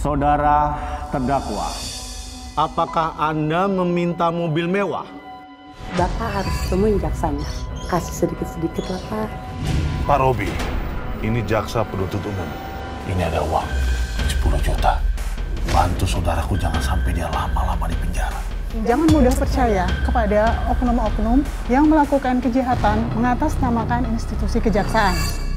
Saudara terdakwa, apakah Anda meminta mobil mewah? Bapak harus temuin jaksanya. Kasih sedikit-sedikit lah, Pak. Pak Robi, ini jaksa penuntut umum. Ini ada uang, 10 juta. Bantu saudaraku jangan sampai dia lama-lama di penjara. Jangan mudah percaya kepada oknum-oknum yang melakukan kejahatan mengatasnamakan institusi kejaksaan.